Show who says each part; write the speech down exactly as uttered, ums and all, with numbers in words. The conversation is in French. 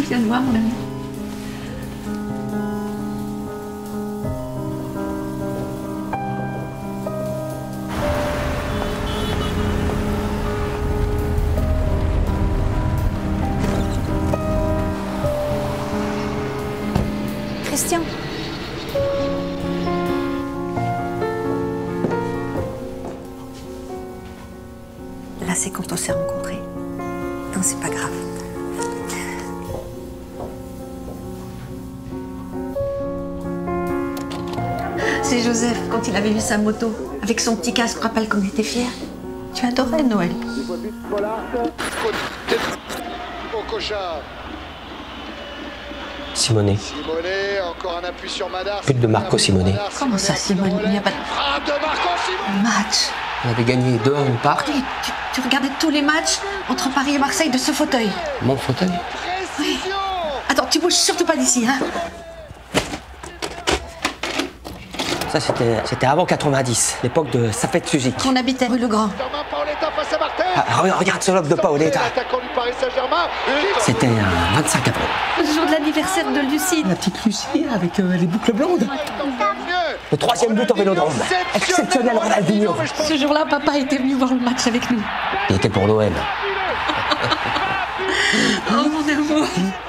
Speaker 1: Viens voir, mon ami.
Speaker 2: Christian. Là, c'est quand on s'est rencontrés. Non, c'est pas grave.
Speaker 1: C'est Joseph, quand il avait vu sa moto, avec son petit casque, rappelle qu'on était fiers. Tu adorais Noël.
Speaker 3: Simonet.
Speaker 4: Simonet, encore un appui sur Madar.
Speaker 3: But de Marco Simonet.
Speaker 1: Comment ça, Simonet? Il n'y a pas de...
Speaker 4: Frappe de Marco Simonet.
Speaker 1: match.
Speaker 3: On avait gagné deux à une part.
Speaker 1: Oui, tu, tu regardais tous les matchs entre Paris et Marseille de ce fauteuil.
Speaker 3: Mon fauteuil.
Speaker 1: Oui. Attends, tu bouges surtout pas d'ici, hein?
Speaker 3: Ça, c'était c'était avant quatre-vingt-dix, l'époque de Safet Suzik.
Speaker 1: On habitait rue Le Grand.
Speaker 3: Ah, regarde ce lobe de Paoletta. C'était un vingt-cinq avril.
Speaker 1: Le jour de l'anniversaire de Lucie.
Speaker 3: La petite Lucie avec euh, les boucles blondes. Le troisième but en vélodrome. Exceptionnel Ronaldinho.
Speaker 1: Ce jour-là, papa était venu voir le match avec nous.
Speaker 3: Il était pour l'O M.
Speaker 1: Oh mon amour.